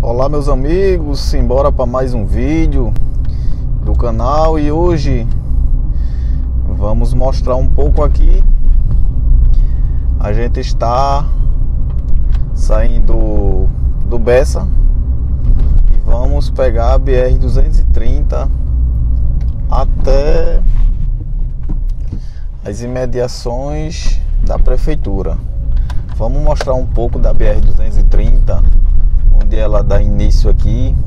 Olá meus amigos, simbora para mais um vídeo do canal. E hoje vamos mostrar um pouco aqui. A gente está saindo do Bessa e vamos pegar a BR-230 até as imediações da prefeitura. Vamos mostrar um pouco da BR-230, onde ela dá início aqui,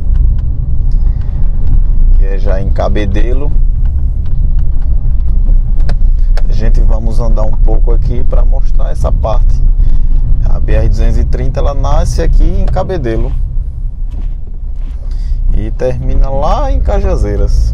que é já em Cabedelo. A gente vamos andar um pouco aqui para mostrar essa parte. A BR-230 ela nasce aqui em Cabedelo e termina lá em Cajazeiras.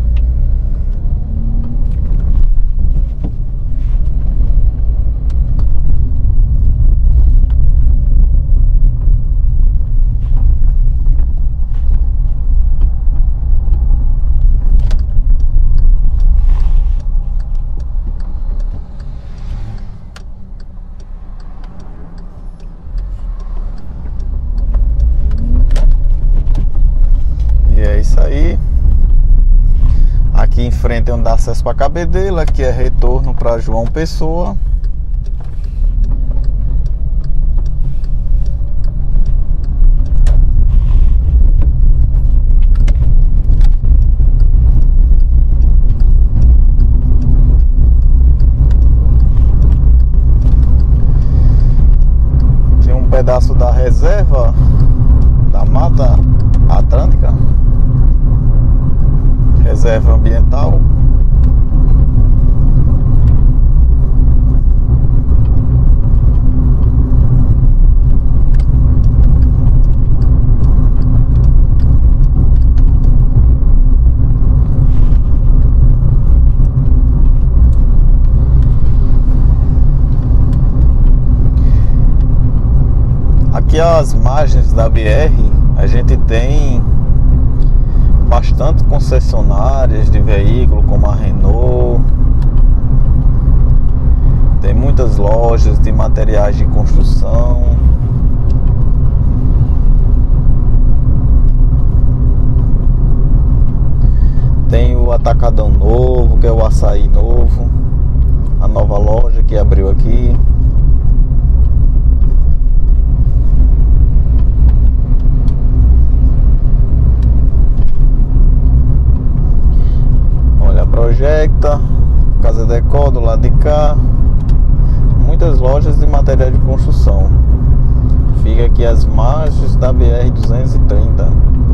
É isso aí. Aqui em frente é onde dá acesso para Cabedelo. Aqui é retorno para João Pessoa. Tem um pedaço da reserva da Mata Atlântica, reserva ambiental. Aqui às margens da BR a gente tem bastante concessionárias de veículo, como a Renault. Tem muitas lojas de materiais de construção. Tem o Atacadão novo, que é o Açaí novo, a nova loja que abriu aqui. Projecta, Casa Decor do lado de cá. Muitas lojas de material de construção. Fica aqui às margens da BR-230.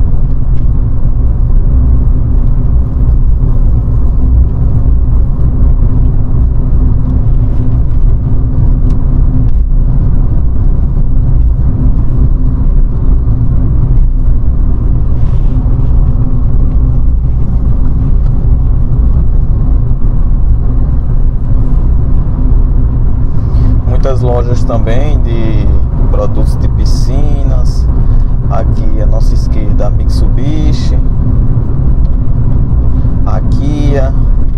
Muitas lojas também de produtos de piscinas. Aqui à nossa esquerda a Mitsubishi, a Kia,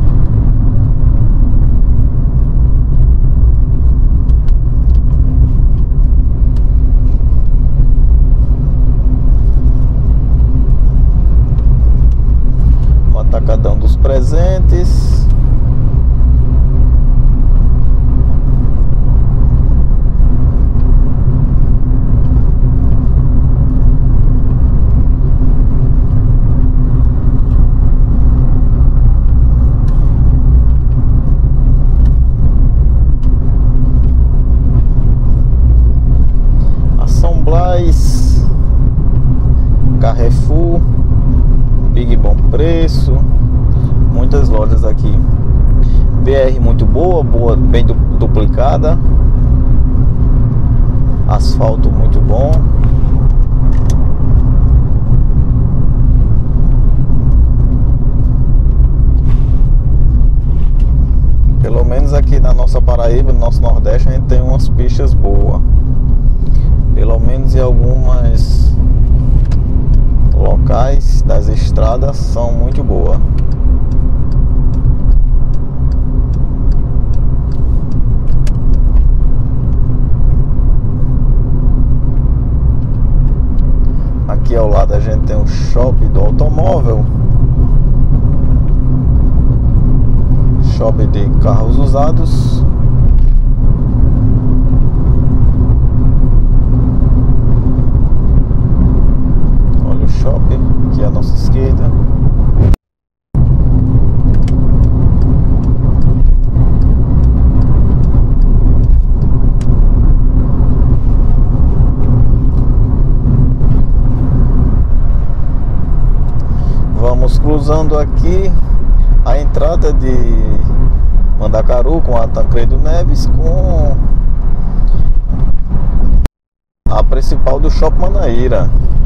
o Atacadão dos Presentes. Carrefour, Big Bom Preço, muitas lojas aqui. BR muito boa, bem duplicada, asfalto muito bom. Pelo menos aqui na nossa Paraíba, no nosso Nordeste, a gente tem umas pistas boas. Pelo menos em algumas locais das estradas são muito boas. Aqui ao lado a gente tem o shopping do automóvel, shopping de carros usados. Olha o shopping aqui à nossa esquerda. Vamos cruzando aqui a entrada de Mandacaru com a Tancredo Neves com a principal do Shopping Manaíra.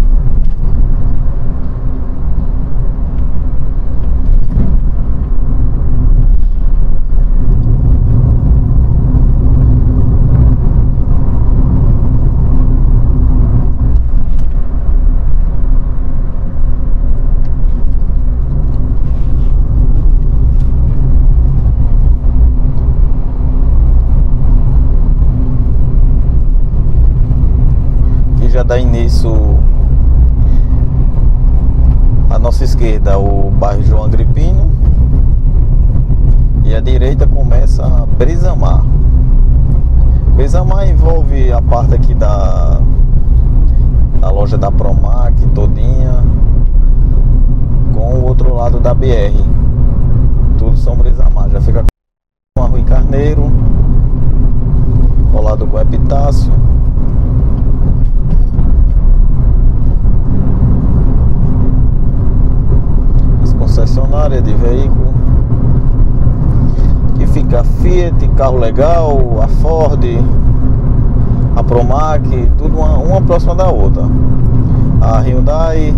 Já dá início à nossa esquerda o bairro João Agripino e à direita começa a Brisamar. Brisamar envolve a parte aqui da loja da Promac todinha com o outro lado da BR. Tudo são Brisamar. Já fica com a Rui Carneiro colado com Epitácio. Concessionária de veículo, que fica a Fiat, Carro Legal, a Ford, a Promac, tudo uma próxima da outra, a Hyundai.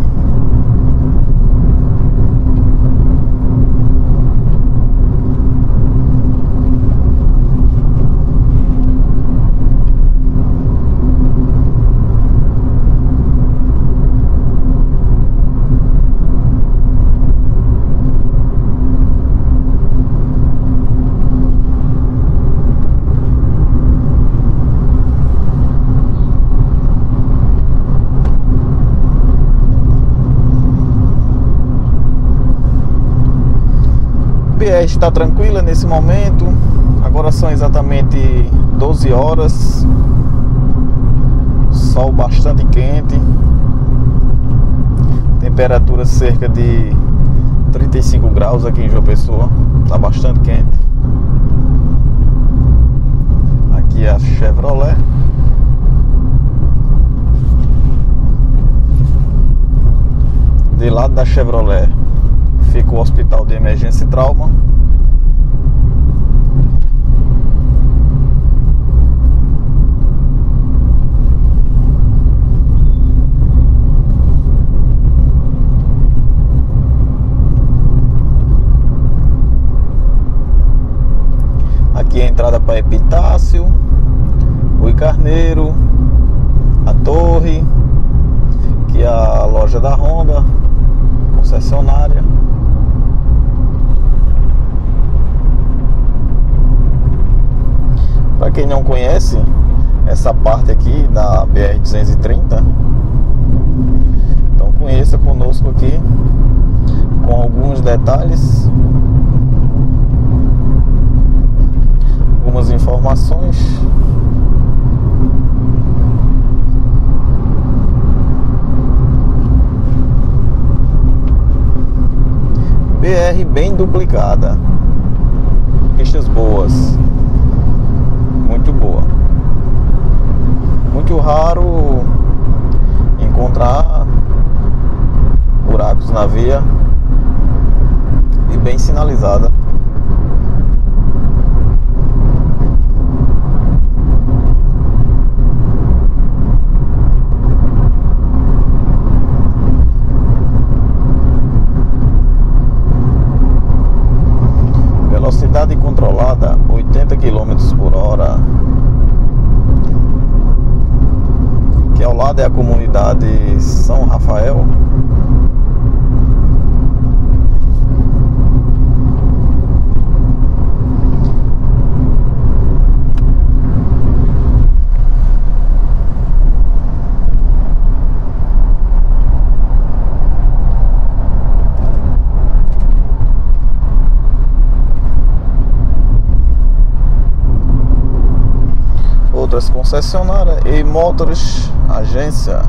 BR está tranquila nesse momento. Agora são exatamente 12 horas. Sol bastante quente. Temperatura cerca de 35 graus aqui em João Pessoa. Está bastante quente. Aqui é a Chevrolet. De lado da Chevrolet fica o Hospital de Emergência e Trauma. Aqui é a entrada para Epitácio, Rui Carneiro, a Torre, aqui é a loja da Honda, concessionária. Para quem não conhece essa parte aqui da BR-230, então conheça conosco aqui com alguns detalhes, algumas informações. BR bem duplicada, pistas boas, muito boa. Muito raro encontrar buracos na via e bem sinalizada. Velocidade controlada 80 km por hora. Que ao lado é a comunidade São Rafael. Motors concessionária e Motors agência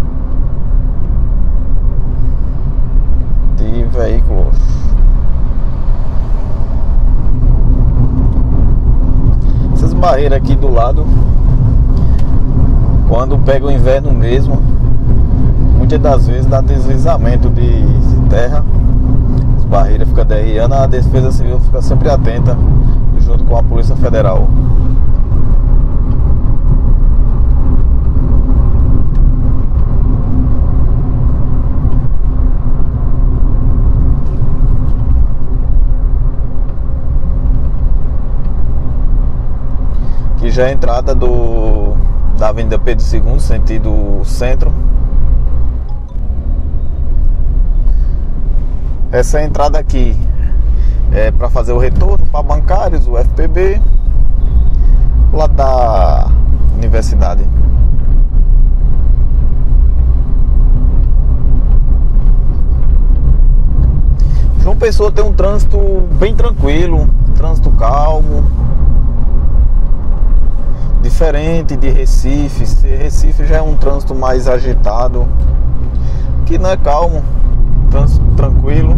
de veículos. Essas barreiras aqui do lado, quando pega o inverno mesmo, muitas das vezes dá deslizamento de terra, as barreiras ficam derriando, a Defesa Civil fica sempre atenta junto com a Polícia Federal. Aqui já é a entrada da Avenida Pedro II, sentido centro. Essa é a entrada aqui é para fazer o retorno para bancários, o FPB, lá da universidade. João Pessoa tem um trânsito bem tranquilo, trânsito calmo, diferente de Recife. Recife já é um trânsito mais agitado, que não é calmo, trânsito tranquilo.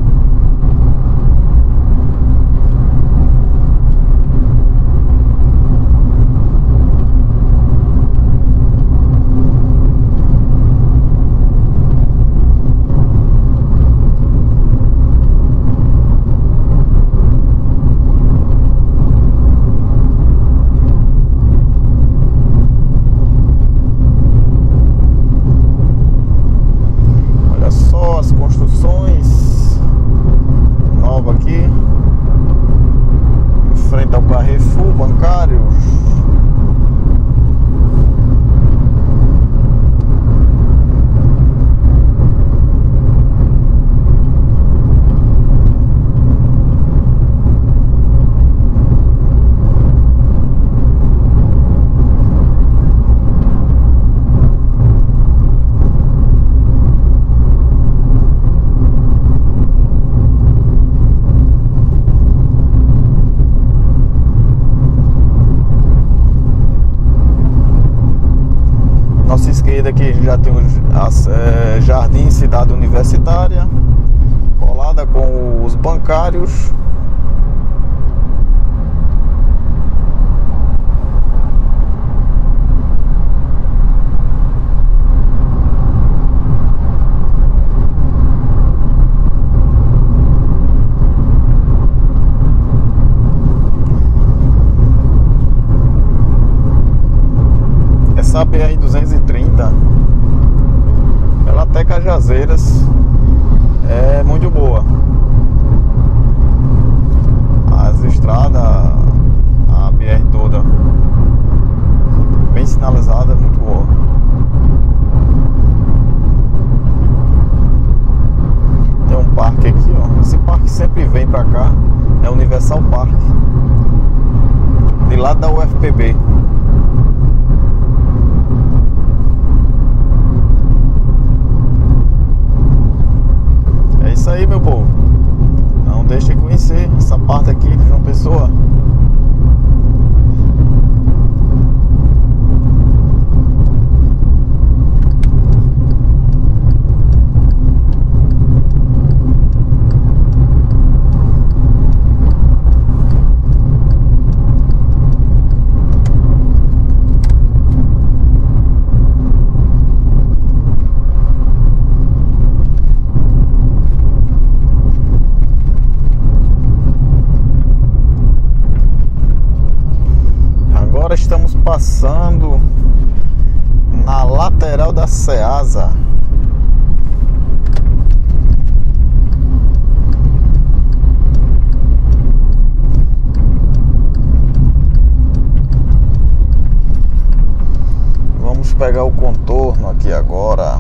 Carrefour, bancários. Aqui a gente já tem o Jardim Cidade Universitária, colada com os bancários. Essa BR-230, ela até Cajazeiras é muito boa. As estradas, a BR toda bem sinalizada, muito boa. Tem um parque aqui, ó. Esse parque sempre vem pra cá, é o Universal Park, de lado da UFPB. É isso aí, meu povo. Não deixe de conhecer essa parte aqui de João Pessoa. Estamos passando na lateral da Ceasa. Vamos pegar o contorno aqui agora.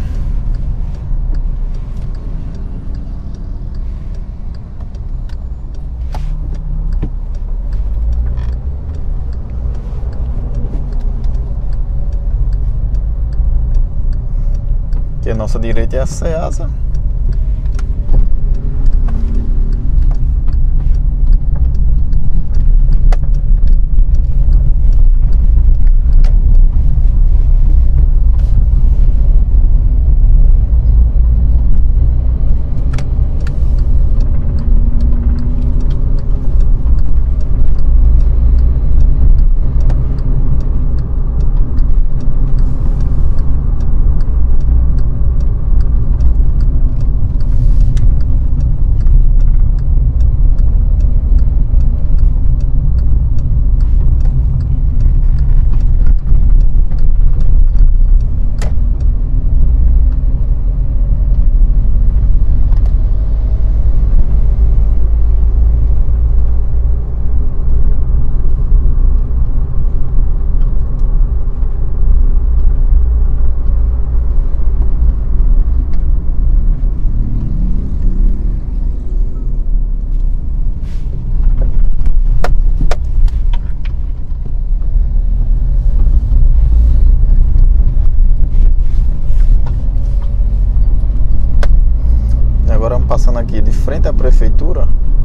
Que a nossa direita é a Ceasa. passando aqui de frente à prefeitura.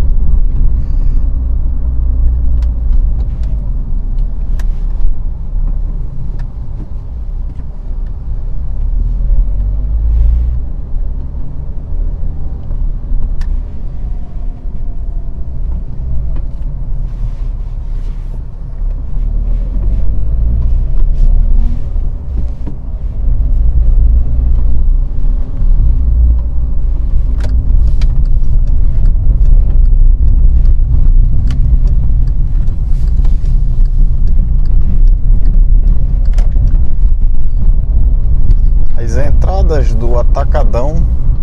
As entradas do Atacadão.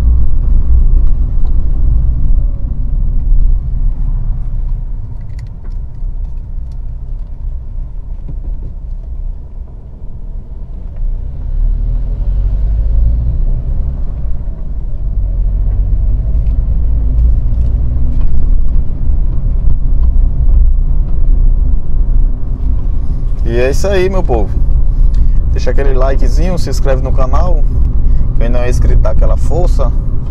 E é isso aí, meu povo. Deixa aquele likezinho, se inscreve no canal. Quem não é inscrito, dá aquela força.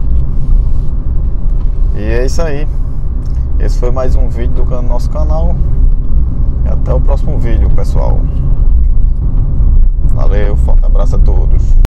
E é isso aí. Esse foi mais um vídeo do nosso canal. E até o próximo vídeo, pessoal. Valeu, forte abraço a todos.